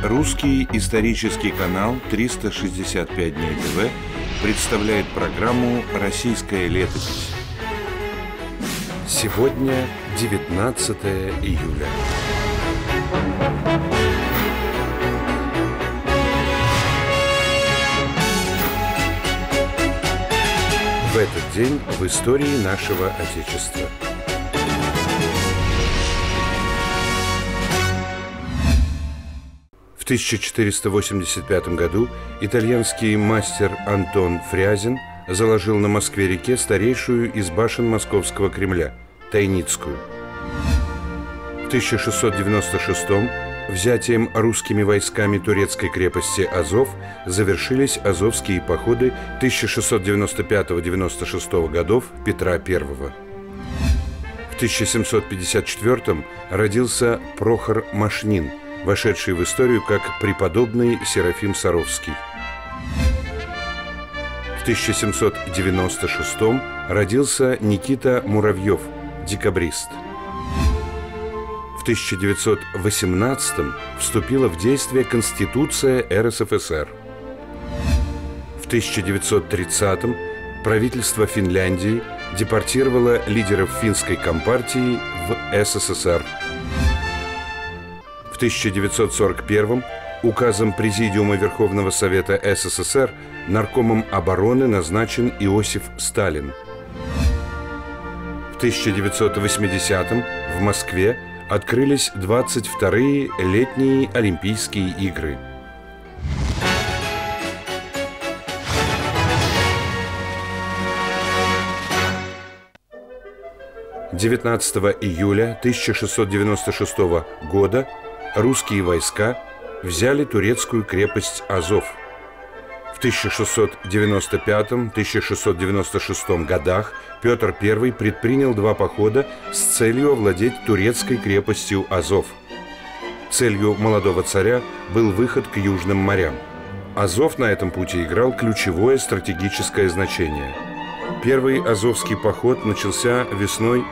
Русский исторический канал 365 дней ТВ представляет программу «Российская летопись». Сегодня 19 июля. В этот день в истории нашего Отечества. В 1485 году итальянский мастер Антон Фрязин заложил на Москве-реке старейшую из башен Московского Кремля – Тайницкую. В 1696 взятием русскими войсками турецкой крепости Азов завершились азовские походы 1695-96 годов Петра I. В 1754 родился Прохор Машнин, вошедший в историю как преподобный Серафим Саровский. В 1796 родился Никита Муравьев, декабрист. В 1918 вступила в действие Конституция РСФСР. В 1930 правительство Финляндии депортировало лидеров финской компартии в СССР. В 1941 указом Президиума Верховного Совета СССР наркомом обороны назначен Иосиф Сталин. В 1980 в Москве открылись 22-е летние Олимпийские игры. – 19 июля 1696 года русские войска взяли турецкую крепость Азов. В 1695-1696 годах Петр I предпринял два похода с целью овладеть турецкой крепостью Азов. Целью молодого царя был выход к южным морям. Азов на этом пути играл ключевое стратегическое значение. Первый азовский поход начался весной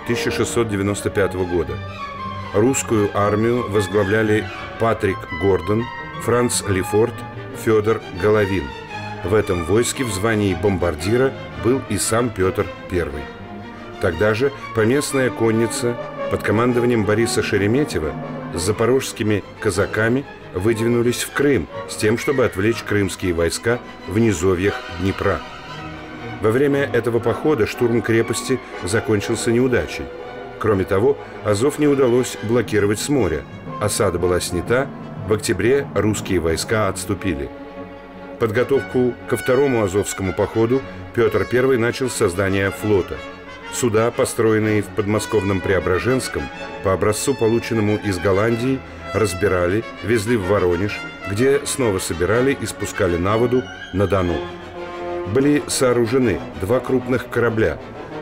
1695 года. Русскую армию возглавляли Патрик Гордон, Франц Лефорт, Федор Головин. В этом войске в звании бомбардира был и сам Петр I. Тогда же поместная конница под командованием Бориса Шереметьева с запорожскими казаками выдвинулись в Крым с тем, чтобы отвлечь крымские войска в низовьях Днепра. Во время этого похода штурм крепости закончился неудачей. Кроме того, Азов не удалось блокировать с моря. Осада была снята, в октябре русские войска отступили. Подготовку ко второму Азовскому походу Петр I начал с создания флота. Суда, построенные в подмосковном Преображенском, по образцу, полученному из Голландии, разбирали, везли в Воронеж, где снова собирали и спускали на воду на Дону. Были сооружены два крупных корабля,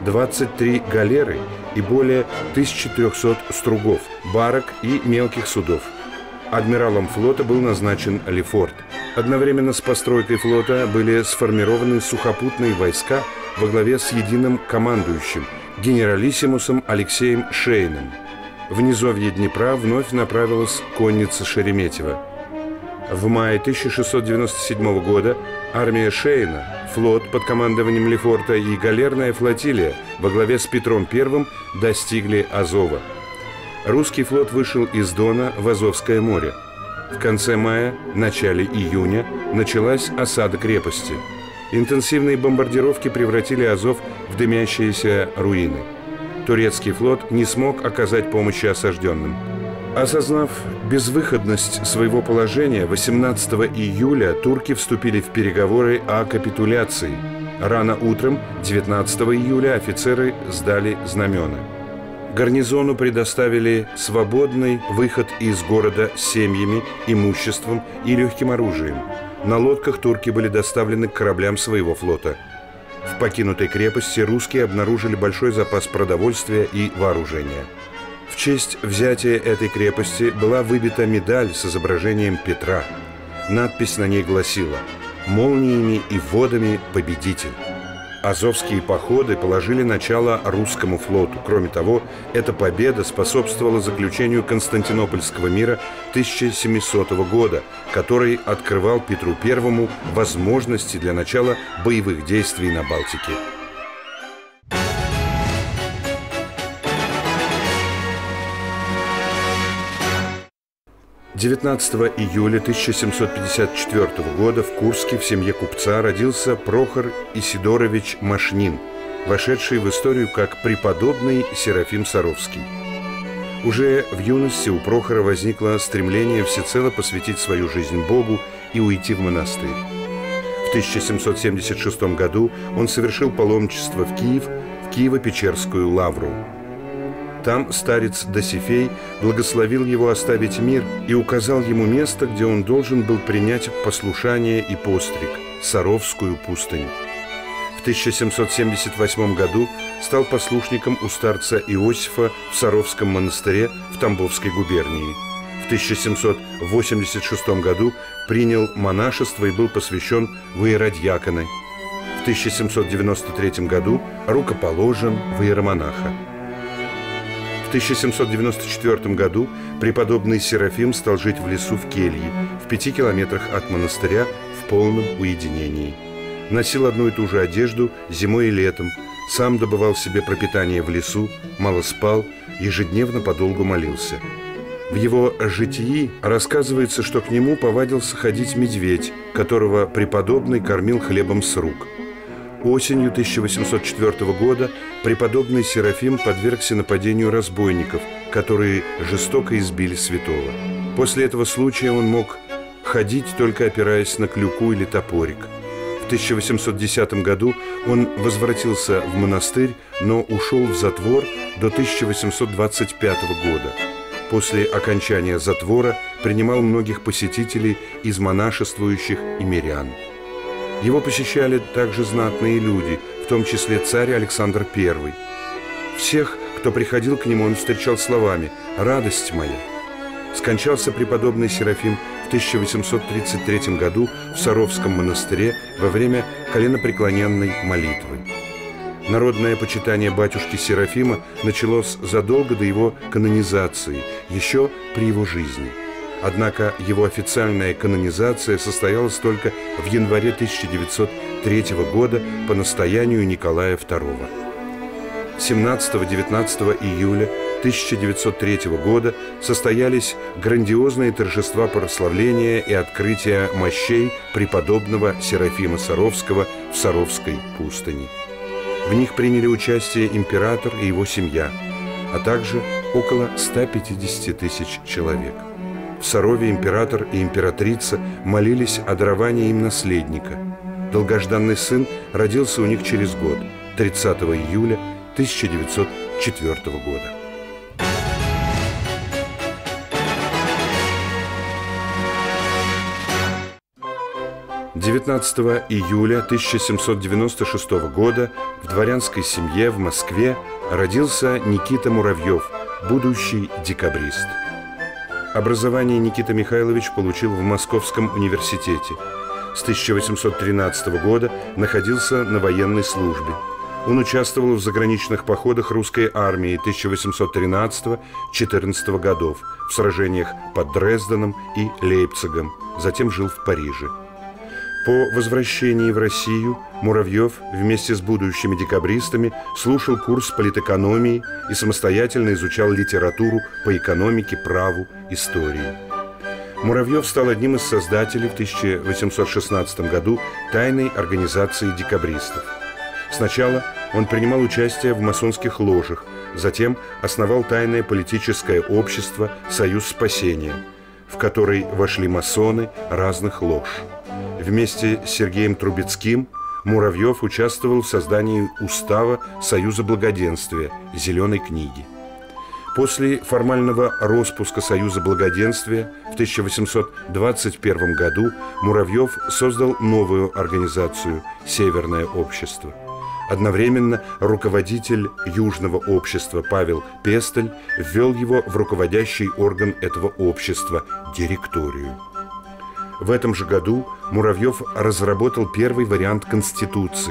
23 галеры и более 1300 стругов, барок и мелких судов. Адмиралом флота был назначен Лефорт. Одновременно с постройкой флота были сформированы сухопутные войска во главе с единым командующим, генералиссимусом Алексеем Шейным. В низовье Днепра вновь направилась конница Шереметьева. В мае 1697 года армия Шейна, флот под командованием Лефорта и галерная флотилия во главе с Петром I достигли Азова. Русский флот вышел из Дона в Азовское море. В конце мая, начале июня началась осада крепости. Интенсивные бомбардировки превратили Азов в дымящиеся руины. Турецкий флот не смог оказать помощи осажденным. Осознав безвыходность своего положения, 18 июля турки вступили в переговоры о капитуляции. Рано утром, 19 июля, офицеры сдали знамена. Гарнизону предоставили свободный выход из города с семьями, имуществом и легким оружием. На лодках турки были доставлены к кораблям своего флота. В покинутой крепости русские обнаружили большой запас продовольствия и вооружения. В честь взятия этой крепости была выбита медаль с изображением Петра. Надпись на ней гласила: «Молниями и водами победитель». Азовские походы положили начало русскому флоту. Кроме того, эта победа способствовала заключению Константинопольского мира 1700 года, который открывал Петру I возможности для начала боевых действий на Балтике. 19 июля 1754 года в Курске в семье купца родился Прохор Исидорович Машнин, вошедший в историю как преподобный Серафим Саровский. Уже в юности у Прохора возникло стремление всецело посвятить свою жизнь Богу и уйти в монастырь. В 1776 году он совершил паломничество в Киев, в Киево-Печерскую лавру. Там старец Досифей благословил его оставить мир и указал ему место, где он должен был принять послушание и постриг – Саровскую пустынь. В 1778 году стал послушником у старца Иосифа в Саровском монастыре в Тамбовской губернии. В 1786 году принял монашество и был посвящен в иеродьяконы. В 1793 году рукоположен в иеромонаха. В 1794 году преподобный Серафим стал жить в лесу в келье, в 5 километрах от монастыря, в полном уединении. Носил одну и ту же одежду зимой и летом, сам добывал себе пропитание в лесу, мало спал, ежедневно подолгу молился. В его житии рассказывается, что к нему повадился ходить медведь, которого преподобный кормил хлебом с рук. Осенью 1804 года преподобный Серафим подвергся нападению разбойников, которые жестоко избили святого. После этого случая он мог ходить, только опираясь на клюку или топорик. В 1810 году он возвратился в монастырь, но ушел в затвор до 1825 года. После окончания затвора принимал многих посетителей из монашествующих и мирян. Его посещали также знатные люди, в том числе царь Александр I. Всех, кто приходил к нему, он встречал словами «Радость моя». Скончался преподобный Серафим в 1833 году в Саровском монастыре во время коленопреклоненной молитвы. Народное почитание батюшки Серафима началось задолго до его канонизации, еще при его жизни. Однако его официальная канонизация состоялась только в январе 1903 года по настоянию Николая II. 17-19 июля 1903 года состоялись грандиозные торжества прославления и открытия мощей преподобного Серафима Саровского в Саровской пустыне. В них приняли участие император и его семья, а также около 150 тысяч человек. В Сарове император и императрица молились о даровании им наследника. Долгожданный сын родился у них через год, 30 июля 1904 года. – 19 июля 1796 года в дворянской семье в Москве родился Никита Муравьев, будущий декабрист. Образование Никита Михайлович получил в Московском университете. С 1813 года находился на военной службе. Он участвовал в заграничных походах русской армии 1813-14 годов, в сражениях под Дрезденом и Лейпцигом, затем жил в Париже. По возвращении в Россию Муравьев вместе с будущими декабристами слушал курс политэкономии и самостоятельно изучал литературу по экономике, праву, истории. Муравьев стал одним из создателей в 1816 году тайной организации декабристов. Сначала он принимал участие в масонских ложах, затем основал тайное политическое общество «Союз спасения», в который вошли масоны разных лож. Вместе с Сергеем Трубецким Муравьев участвовал в создании устава Союза Благоденствия, «Зеленой книги». После формального распуска Союза Благоденствия в 1821 году Муравьев создал новую организацию «Северное общество». Одновременно руководитель Южного общества Павел Пестель ввел его в руководящий орган этого общества – директорию. В этом же году Муравьев разработал первый вариант Конституции,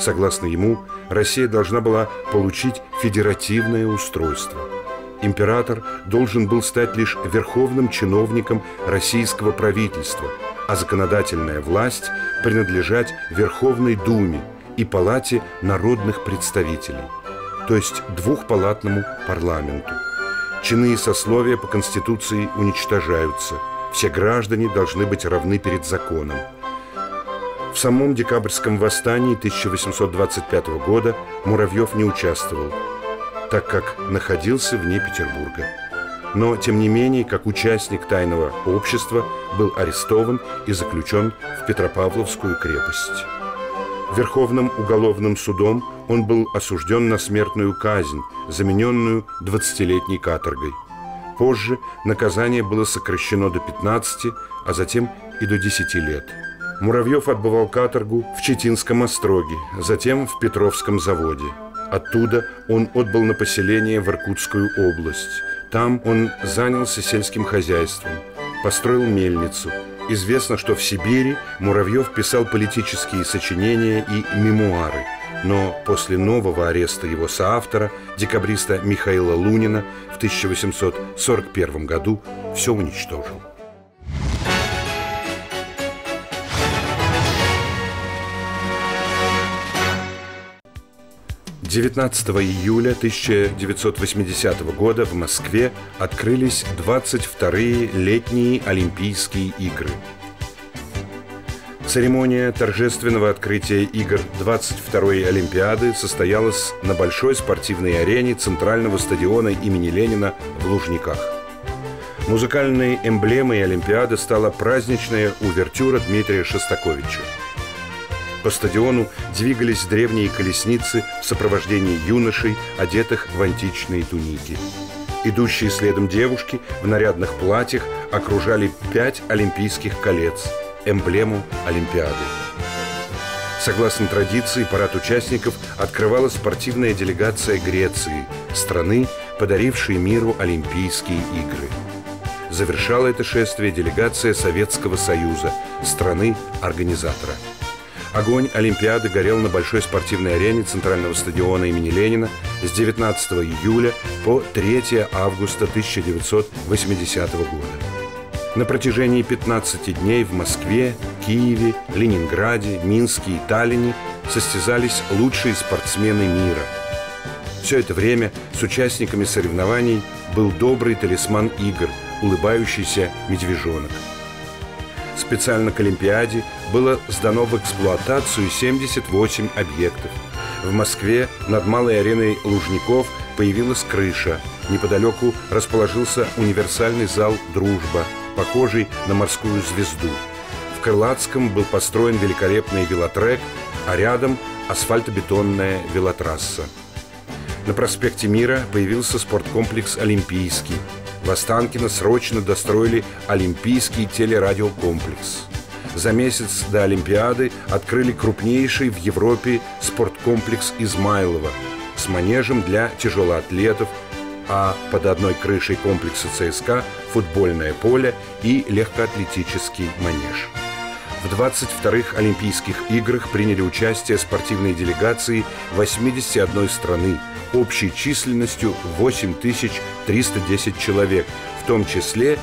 Согласно ему, Россия должна была получить федеративное устройство. Император должен был стать лишь верховным чиновником российского правительства, а законодательная власть принадлежать Верховной Думе и Палате народных представителей, то есть двухпалатному парламенту. Чины и сословия по Конституции уничтожаются. Все граждане должны быть равны перед законом. В самом декабрьском восстании 1825 года Муравьев не участвовал, так как находился вне Петербурга. Но, тем не менее, как участник тайного общества, был арестован и заключен в Петропавловскую крепость. Верховным уголовным судом он был осужден на смертную казнь, замененную 20-летней каторгой. Позже наказание было сокращено до 15, а затем и до 10 лет. Муравьев отбывал каторгу в Читинском остроге, затем в Петровском заводе. Оттуда он отбыл на поселение в Иркутскую область. Там он занялся сельским хозяйством, построил мельницу. Известно, что в Сибири Муравьев писал политические сочинения и мемуары, но после нового ареста его соавтора, декабриста Михаила Лунина, в 1841 году все уничтожил. 19 июля 1980 года в Москве открылись 22-е летние Олимпийские игры. Церемония торжественного открытия игр 22-й Олимпиады состоялась на большой спортивной арене Центрального стадиона имени Ленина в Лужниках. Музыкальной эмблемой Олимпиады стала праздничная увертюра Дмитрия Шостаковича. По стадиону двигались древние колесницы в сопровождении юношей, одетых в античные туники. Идущие следом девушки в нарядных платьях окружали 5 олимпийских колец, эмблему Олимпиады. Согласно традиции, парад участников открывала спортивная делегация Греции, страны, подарившей миру Олимпийские игры. Завершала это шествие делегация Советского Союза, страны-организатора. Огонь Олимпиады горел на большой спортивной арене Центрального стадиона имени Ленина с 19 июля по 3 августа 1980 года. На протяжении 15 дней в Москве, Киеве, Ленинграде, Минске и Таллине состязались лучшие спортсмены мира. Все это время с участниками соревнований был добрый талисман игр, улыбающийся медвежонок. Специально к Олимпиаде было сдано в эксплуатацию 78 объектов. В Москве над малой ареной Лужников появилась крыша. Неподалеку расположился универсальный зал «Дружба», похожий на морскую звезду. В Крылатском был построен великолепный велотрек, а рядом асфальтобетонная велотрасса. На проспекте Мира появился спорткомплекс «Олимпийский». В Останкино срочно достроили Олимпийский телерадиокомплекс. За месяц до Олимпиады открыли крупнейший в Европе спорткомплекс Измайлово с манежем для тяжелоатлетов, а под одной крышей комплекса ЦСКА футбольное поле и легкоатлетический манеж. В 22-х Олимпийских играх приняли участие спортивные делегации 81 страны общей численностью 8310 человек, в том числе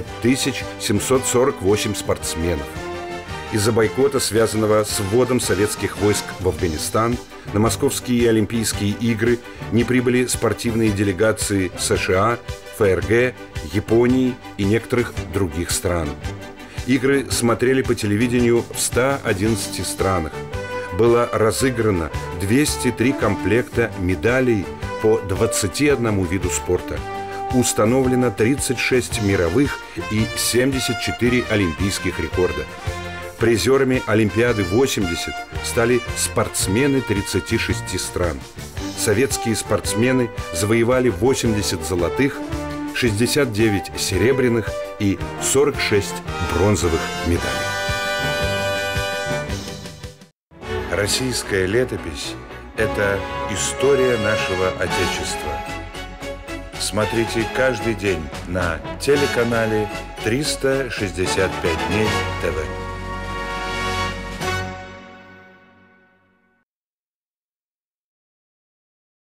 5748 спортсменов. Из-за бойкота, связанного с вводом советских войск в Афганистан, на Московские Олимпийские игры не прибыли спортивные делегации США, ФРГ, Японии и некоторых других стран. Игры смотрели по телевидению в 111 странах. Было разыграно 203 комплекта медалей по 21 виду спорта. Установлено 36 мировых и 74 олимпийских рекорда. Призерами Олимпиады 80 стали спортсмены 36 стран. Советские спортсмены завоевали 80 золотых, 69 серебряных и 46 бронзовых медалей. Российская летопись – это история нашего Отечества. Смотрите каждый день на телеканале 365 дней ТВ.